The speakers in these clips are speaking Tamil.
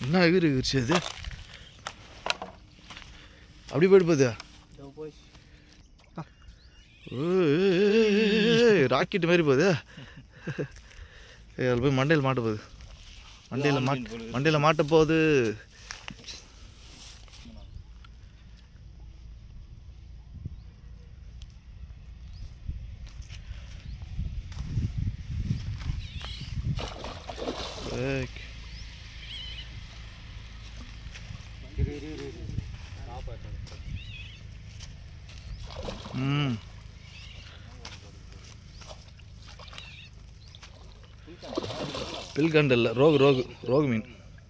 என்ன எகிரிச்சு அது அப்படி போயிட்டு போகுது ராக்கெட் மாதிரி போகுது அதில் போய் மண்டையில் மாட்ட போகுது மண்டையில் மாட்ட போகுது பில்கண்டு இல்லை ரோகு மீன்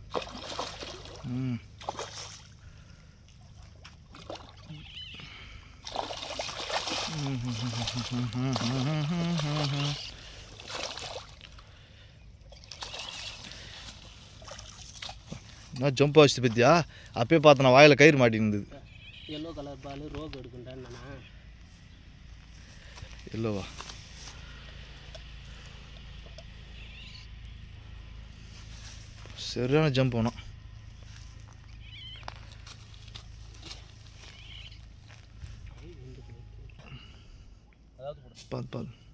நான் ஜம்ப் வச்சு பத்தியா அப்பயே பார்த்தேன் வாயில் கயிறு மாட்டிருந்தது எல்லோ கலர் பால் ரோகு எடுக்குண்டான்னு எல்லோவா சரியான ஜம்ப் போனோம் பார்த்து